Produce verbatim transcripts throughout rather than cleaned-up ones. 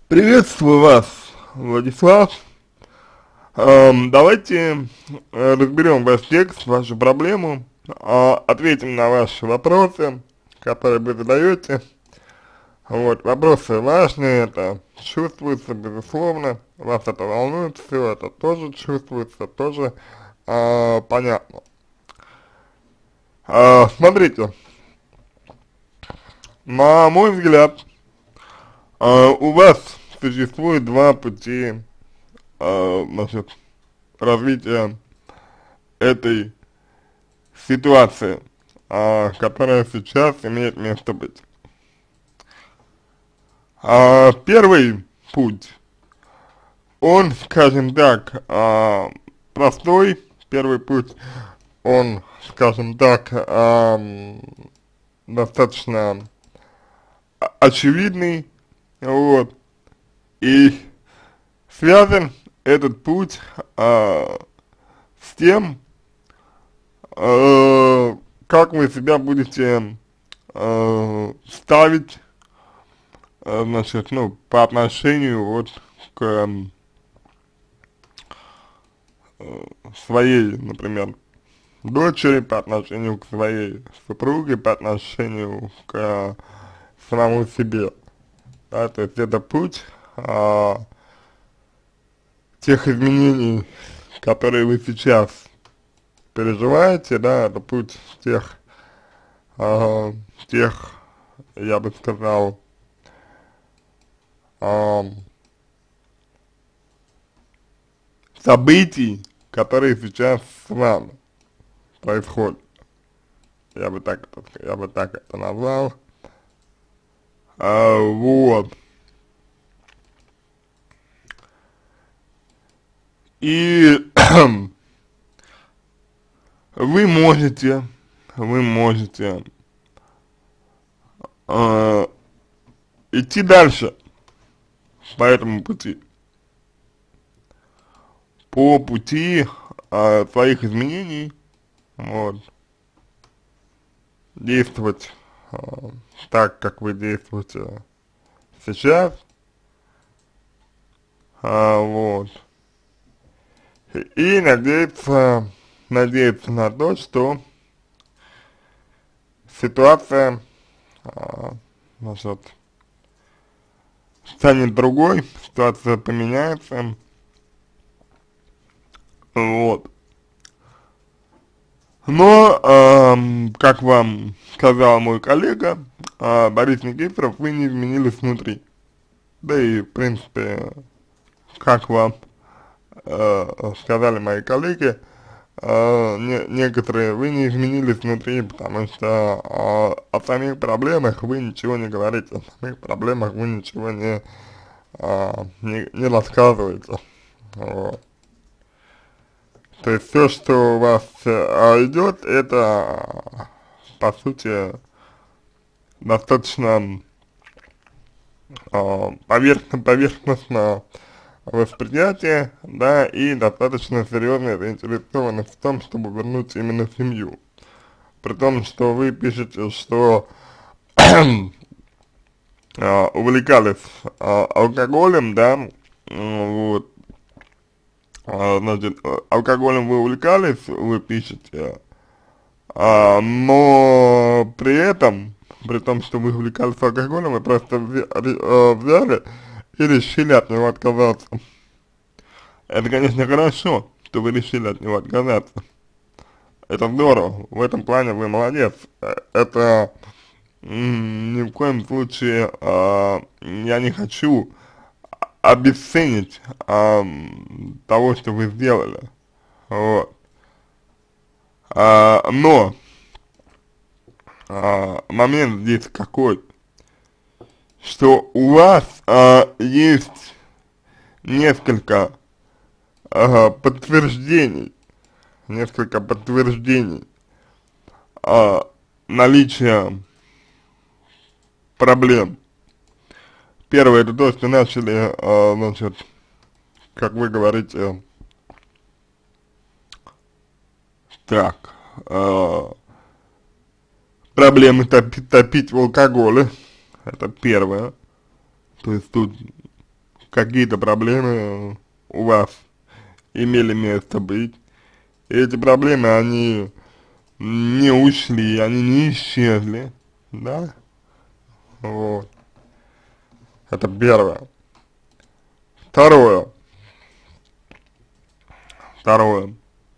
Приветствую вас, Владислав. Эм, давайте э, разберем ваш текст, вашу проблему, э, ответим на ваши вопросы, которые вы задаете. Вот, вопросы важные, это чувствуется, безусловно, вас это волнует, все это тоже чувствуется, тоже э, понятно. Э, смотрите, на мой взгляд, э, у вас существует два пути э, значит, развития этой ситуации, а, которая сейчас имеет место быть. А, первый путь, он, скажем так, а, простой, первый путь, он, скажем так, а, достаточно очевидный, вот, и связан этот путь а, с тем, э, как вы себя будете э, ставить, э, значит, ну, по отношению вот к э, своей, например, дочери, по отношению к своей супруге, по отношению к самому себе, да, то есть это путь э, тех изменений, которые вы сейчас переживаете, да, это путь тех а, тех, я бы сказал, а, событий, которые сейчас с вами происходят. Я бы так это, я бы так это назвал. А, вот. И вы можете, вы можете а, идти дальше по этому пути. По пути а, своих изменений, вот, действовать а, так, как вы действуете сейчас, а, вот, и надеяться, надеяться на то, что ситуация, а, значит, станет другой, ситуация поменяется, вот. Но, эм, как вам сказал мой коллега, э, Борис Никифоров, вы не изменились внутри. Да и, в принципе, как вам э, сказали мои коллеги, э, не, некоторые, вы не изменились внутри, потому что э, о самих проблемах вы ничего не говорите, о самих проблемах вы ничего не, э, не, не рассказываете. Вот. То есть все, что у вас э, идет, это, по сути, достаточно э, поверхностно, поверхностно восприятие, да, и достаточно серьезная заинтересованность в том, чтобы вернуть именно семью. При том, что вы пишете, что э, увлекались э, алкоголем, да, вот, э, значит, алкоголем вы увлекались, вы пишете, а, но при этом, при том, что вы увлекались алкоголем, вы просто взяли и решили от него отказаться. Это, конечно, хорошо, что вы решили от него отказаться. Это здорово, в этом плане вы молодец. Это ни в коем случае э, я не хочу обесценить э, того, что вы сделали. Вот. А, но а, момент здесь какой, что у вас а, есть несколько а, подтверждений, несколько подтверждений а, наличия проблем. Первое, это то, что начали, а, значит, как вы говорите, так, а, проблемы топить, топить в алкоголе, это первое. То есть тут какие-то проблемы у вас имели место быть. И эти проблемы, они не ушли, они не исчезли, да, вот, это первое. Второе, второе,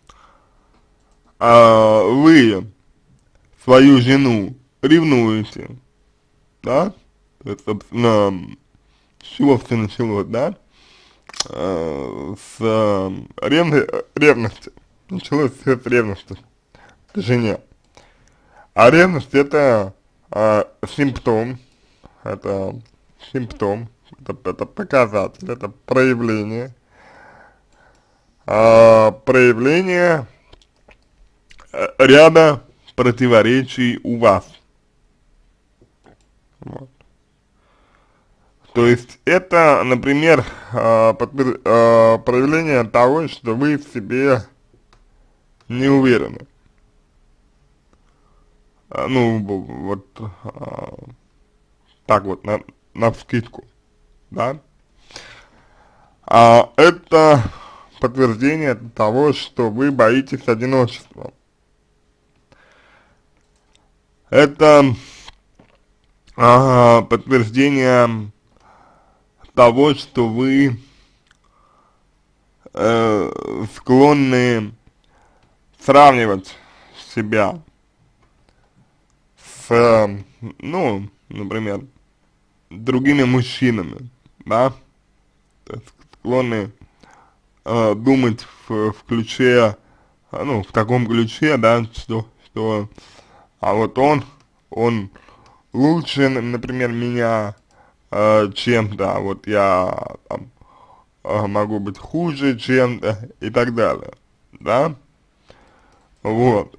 а, вы свою жену ревнуете, да, то есть, собственно, с чего все началось, да, а, с а, ревны, ревности, началось все с ревности к жене. А ревность это а, симптом, это симптом, это, это показатель, это проявление, а, проявление э, ряда противоречий у вас. Вот. То есть это, например, а, подтвер- а, проявление того, что вы в себе не уверены. А, ну, вот а, так вот, на, навскидку, да. А это подтверждение того, что вы боитесь одиночества. Это а, подтверждение того, что вы э, склонны сравнивать себя с, э, ну, например, другими мужчинами, да, то есть склонны э, думать в, в ключе, э, ну, в таком ключе, да, что, что, а вот он, он лучше, например, меня э, чем-то, а вот я там э, могу быть хуже чем-то и так далее, да, вот.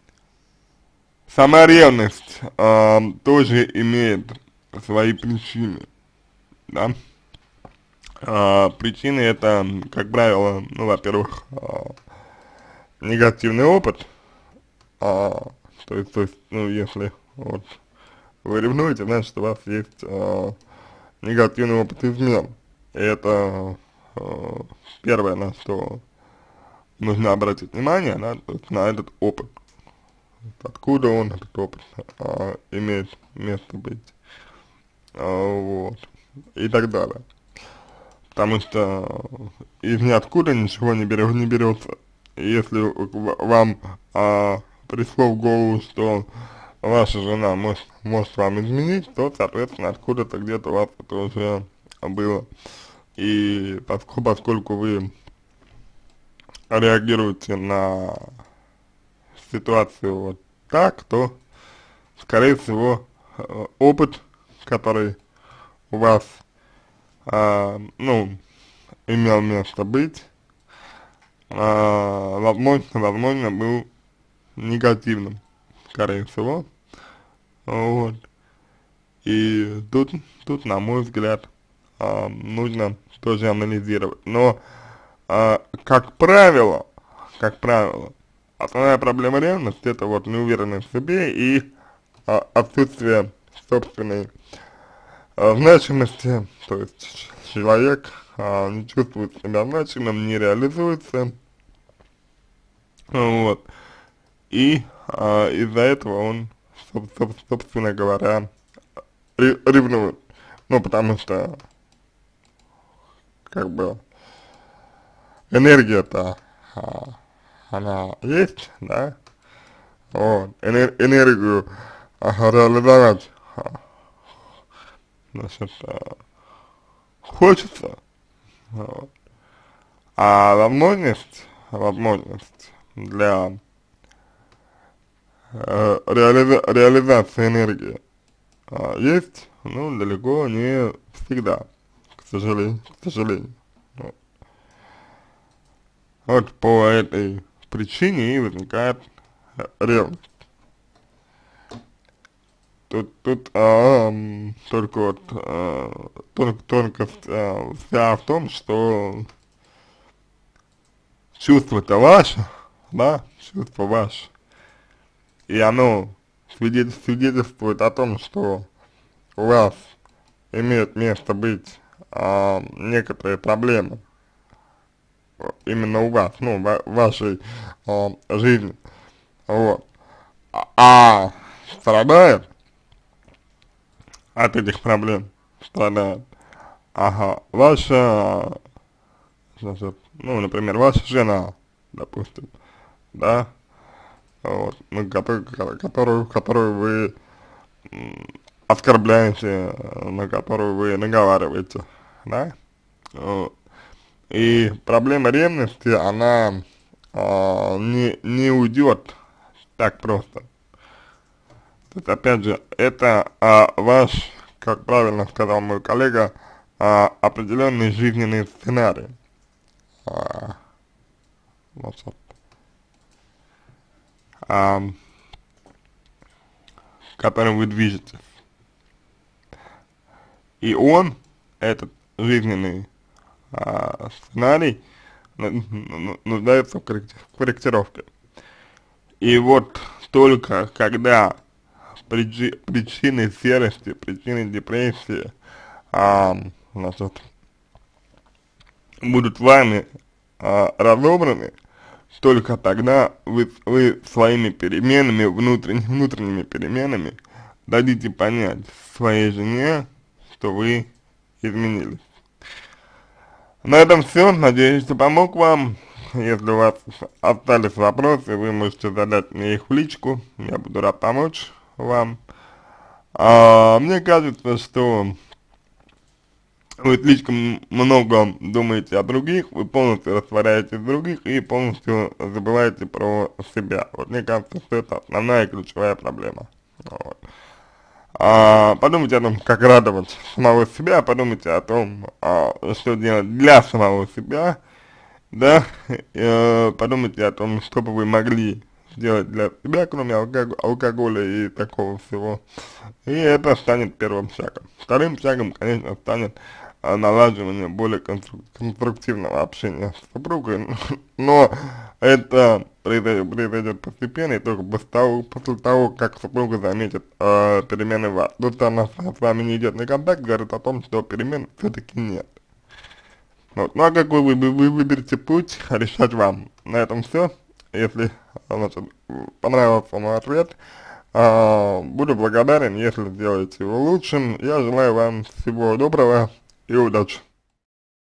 Сама ревность э, тоже имеет свои причины, да. А, причины это, как правило, ну, во-первых, а, негативный опыт, а, то есть, то есть, ну, если вот вы ревнуете, значит, у вас есть а, негативный опыт измен, и это а, первое, на что нужно обратить внимание, да, то есть на этот опыт, откуда он, этот опыт, а, имеет место быть, а, вот, и так далее. Потому что из ниоткуда ничего не, берет, не берется. Если вам а, пришло в голову, что ваша жена может, может вам изменить, то, соответственно, откуда-то где-то у вас это уже было. И поскольку, поскольку вы реагируете на ситуацию вот так, то, скорее всего, опыт, который у вас, а, ну, имел место быть, а, возможно, возможно, был негативным, скорее всего, вот, и тут, тут, на мой взгляд, а, нужно тоже анализировать, но, а, как правило, как правило, основная проблема ревности — это вот неуверенность в себе и а, отсутствие собственной а, значимости, то есть человек а, не чувствует себя значимым, не реализуется, вот, и а, из-за этого он, соб соб собственно говоря, ревнует, ну, потому что, как бы, энергия-то, а, она есть, да, вот, энер энергию а, реализовать, а, значит, а, хочется, вот. А возможность, возможность для э, реализа реализации энергии а, есть, ну, далеко не всегда, к сожалению, к сожалению. Вот, вот по этой причине и возникает э, ревность. Тут, тут а, м, только вот а, тон, тонкость а, вся в том, что чувство-то ваше, да, чувство ваше, и оно свидетель, свидетельствует о том, что у вас имеет место быть а, некоторые проблемы именно у вас, ну, в вашей а, жизни, вот, а, а страдает от этих проблем, страдает, ага, ваша, значит, ну, например, ваша жена, допустим, да, вот, ну, которую, которую, которую вы оскорбляете, на которую вы наговариваете, да, вот. И проблема ревности, она а, не, не уйдет так просто. То есть, опять же, это а, ваш, как правильно сказал мой коллега, а, определенный жизненный сценарий, а, значит, а, которым вы движетесь. И он, этот жизненный а, сценарий, нуждается в корректировке. И вот только когда причи, причины серости, причины депрессии а, значит, будут вами а, разобраны, только тогда вы, вы своими переменами, внутренними, внутренними переменами дадите понять своей жене, что вы изменились. На этом все. Надеюсь, что помог вам. Если у вас остались вопросы, вы можете задать мне их в личку. Я буду рад помочь вам. А, мне кажется, что вы слишком много думаете о других, вы полностью растворяетесь в других и полностью забываете про себя. Вот мне кажется, что это основная и ключевая проблема. Вот. А, подумайте о том, как радовать самого себя, подумайте о том, а, что делать для самого себя, да, э, подумайте о том, что бы вы могли сделать для себя, кроме алког алкоголя и такого всего, и это станет первым шагом. Вторым шагом, конечно, станет а, налаживание более конструк конструктивного общения с супругой, но это произойдет, произойдет постепенно и только после того, после того, как супруга заметит э, перемены в вас. Тут она с вами не идет на контакт, говорит о том, что перемен все-таки нет. Вот. Ну а какой вы, вы, вы выберете путь, решать вам. На этом все. Если, значит, понравился мой ответ, э, буду благодарен, если сделаете его лучшим. Я желаю вам всего доброго и удачи.